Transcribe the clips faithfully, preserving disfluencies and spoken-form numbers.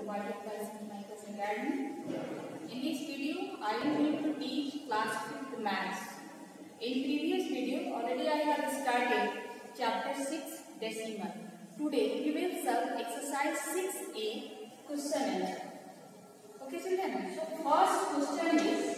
multiplies in my cousin Academy. In this video, I am going to teach class fifth maths. In previous video, already I have started chapter six decimal. Today, we will solve exercise six A question answer. Okay, children. So first question is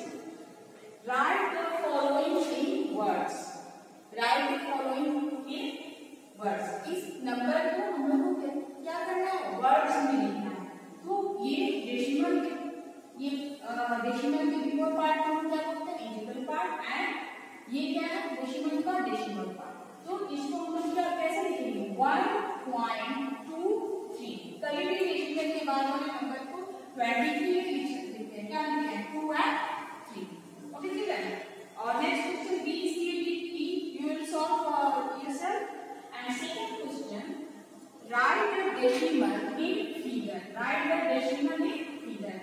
write the following in words. Write the following in words. इस number को हम लोग को क्या करना है, words में लिखना है. तो ये डेसिमल के ये डेसिमल के बिफोर पार्ट को हम क्या बोलते हैं, इंटीग्रल पार्ट, एंड ये क्या है, डेसिमल का डेसिमल पार्ट. तो इसको हम लोग क्या कैसे लिखेंगे, वन पॉइंट टू थ्री. कभी भी डेसिमल के बाद वाले नंबर को ट्वेंटी थ्री में लिख सकते हैं. क्या लिखते हैं, टू एंड थ्री. ओके चलिए. और next question B C D E you will solve for yourself. And second question, write the decimal in figure. Write the decimal in figure.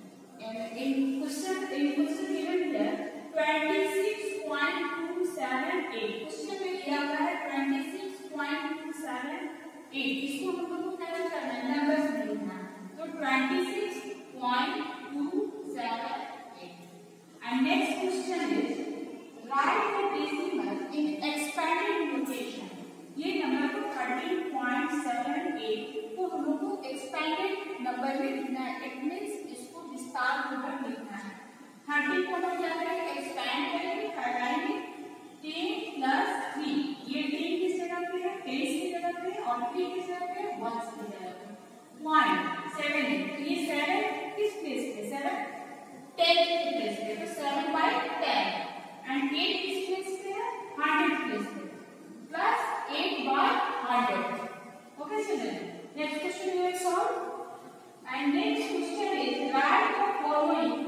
And in question, in question given here, twenty-six point two seven eight. Question में दिया हुआ है twenty-six point two seven eight. इसको हम लोग को कैसे करना है, नंबर्स में लिखना है. तो twenty-six point two seven eight. And next question is, write the decimal in expanded notation. ये नंबर को थर्टीन पॉइंट सेवन एट को हम लोग को एक्सपेंडेड नंबर में लिखना है. इट मींस इसको विस्तार पूर्वक लिखना है. थर्टीन को हम क्या करेंगे, एक्सपेंड करेंगे, हटाएंगे. टेन प्लस थ्री, ये टेन किस जगह पे है, टेन की जगह पे, और थ्री किस जगह पे, वन की जगह पे. वन सेवन, तो ये सेवन किस प्लेस पे, सेवन टेन के प्लेस पे. तो seven by ten. And eight किस प्लेस पे है, हंड्रेड प्लेस पे, plus eight by one hundred. Okay children. Next question we will solve. And next question is write the following.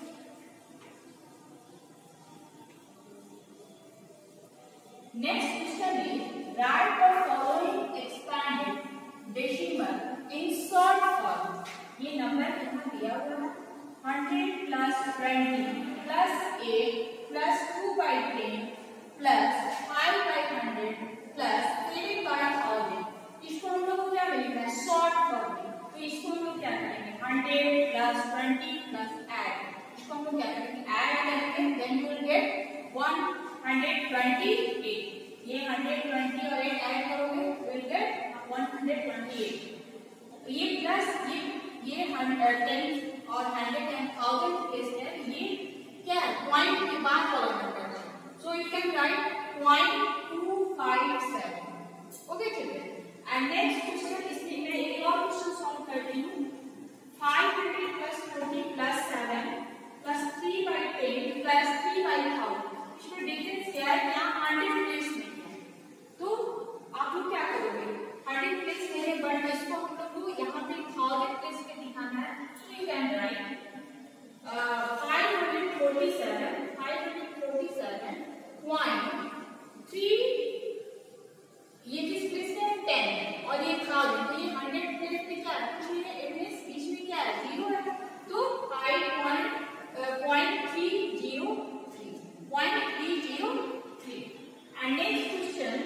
Next question is write the following expanded decimal in short form. ये number यहाँ दिया हुआ है hundred plus twenty plus eight plus two by ten plus five by hundred plus eight by thousand. इसको हम लोग क्या लिखना है, शॉर्ट फॉर्म में. तो इसको हम लोग क्या करेंगे, hundred plus twenty plus add. इसको हम लोग क्या करेंगे, ऐड करेंगे. Then you will get one hundred twenty eight. ये हंड्रेड ट्वेंटी और एट ऐड करोगे you will get one hundred twenty eight. ये प्लस ये ये हंड्रेड टेन और हंड्रेड एंड थाउजेंड प्लेस है. ये क्या है, पॉइंट के बाद वाला नंबर है. So you can write point two five seven. Okay चलिए. एंड नेक्स्ट क्वेश्चन, इसमें मैं एक और क्वेश्चन सॉल्व करती हूँ. Five hundred plus forty plus seven plus three by ten plus three by thousand. इसमें डिफरेंस क्या है, यहाँ हंड्रेड प्लेस में है. तो आप लोग क्या करोगे, हंड्रेड प्लेस में है बट इसको हम लोग को यहाँ पे थाउजेंड प्लेस में दिखाना है. So you can write five hundred forty seven five hundred forty seven point three. ये किस प्लेस में है, टेन, और ये थाउजेंड. तो ये हंड्रेड प्लेस पे क्या है, कुछ नहीं है. इट मींस बीच में क्या है, जीरो है. तो five point three zero three point three zero three. And next question,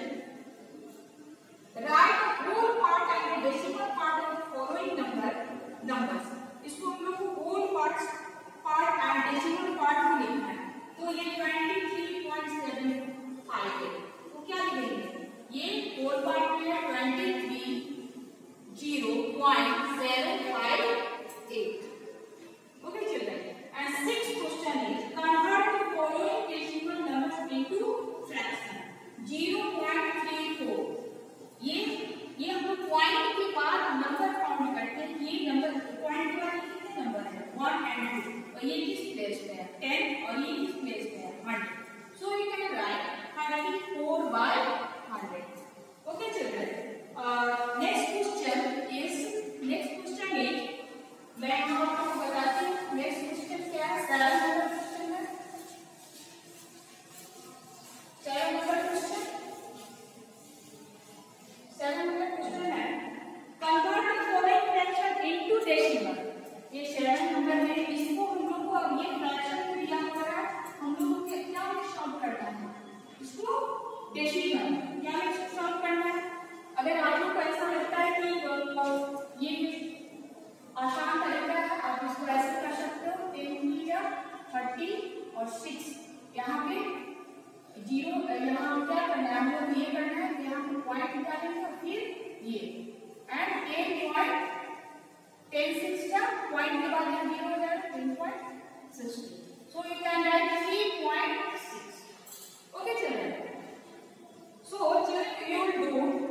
write whole part and decimal part of the following number numbers. इसको हम लोग को whole part part and decimal part में लिखना है. तो ये twenty three point seven five है. तो क्या लिखेंगे, ये होल पार्ट में है twenty three zero point seven five eight. Okay children. And sixth question is convert the following decimal numbers into fraction. Zero point three four. ये ये हम लोग पॉइंट के बाद नंबर काउंट करते हैं. ये नंबर पॉइंट के बाद कितने नंबर है, वन एंड टू. और ये किस प्लेस पे है, टेन, और ये किस प्लेस पे है, hundred. So you can write thirty-four by one hundred. Okay children. Uh, next question is next question is मैं हम आपको बताती हूँ. next question क्या है, seven number question है. seven number question seven number question है, convert the following fraction into decimal. ये seven number में इसको हम लोग को अब ये fraction में दिया हुआ है, हम लोग को क्या सॉल्व करना है, इसको डेसिमल क्या में सॉल्व करना है. अगर आप लोग को ऐसा लगता है कि ये आसान थर्टी और सिक्स, यहाँ पे जीरो, यहाँ हम क्या करना है, हम लोग ये करना है, यहाँ पे पॉइंट निकालेंगे और फिर ये and ten point ten six का पॉइंट के बाद यहाँ जीरो हो जाएगा ten point sixty, so you can write three point six. Okay children, so children you will do